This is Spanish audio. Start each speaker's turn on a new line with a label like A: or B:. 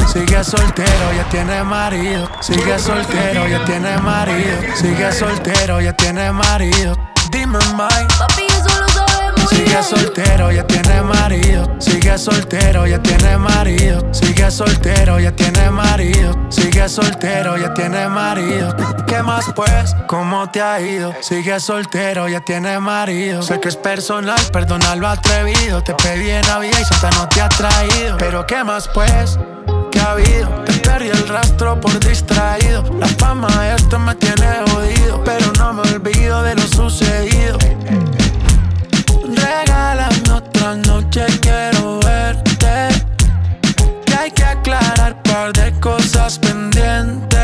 A: Sigue soltero, ya tiene marido. Sigue soltero, ya tiene marido. Sigue soltero, ya tiene marido. Dime, Mike.
B: Papi, eso lo sabe muy
A: Sigue
B: bien.
A: soltero, ya tiene marido. Sigue soltero, ya tiene marido. Sigue soltero, ya tiene marido. Sigue soltero, ya tiene marido. ¿Qué más pues? ¿Cómo te ha ido? Sigue soltero, ya tiene marido. Sé que es personal, perdona lo atrevido. Te pedí en Navidad y Santa no te ha traído. Pero ¿qué más pues? ¿Qué ha habido? Te perdí el rastro por distraído. La fama de esto me tiene jodido, pero no me olvido de lo sucedido. Regálame otra noche, quiero verte. Que hay que aclarar par de cosas pendientes.